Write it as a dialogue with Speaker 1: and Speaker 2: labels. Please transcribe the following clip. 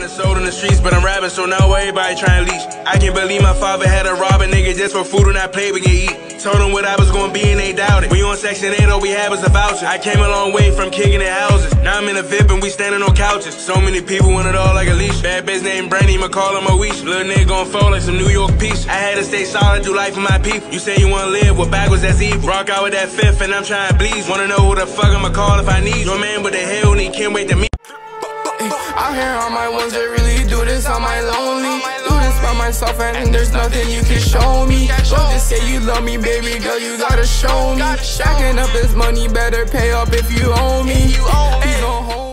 Speaker 1: and sold in the streets, but I'm rapping, so now everybody trying to leech. I can't believe my father had to rob a nigga just for food and I played we can eat. Told them what I was gonna be and they doubted. We on Section 8, all we had was a voucher. I came a long way from kicking in houses. Now I'm in a VIP and we standing on couches. So many people want it all like a leash. Bad bitch named Brandy, I'ma call him a weesh. Little nigga gon' fall like some New York peace. I had to stay solid, do life for my people. You say you wanna live, well backwards that's evil. Rock out with that fifth and I'm trying to bleed. Wanna know who the fuck I'ma call if I need. Your man with the hell and he can't wait to meet.
Speaker 2: Out here on my ones that really do this on my lonely. Do this by myself and there's nothing you can show me. Don't just say you love me, baby girl, you gotta show me. Stacking up this money, better pay up if you owe me. Please don't hold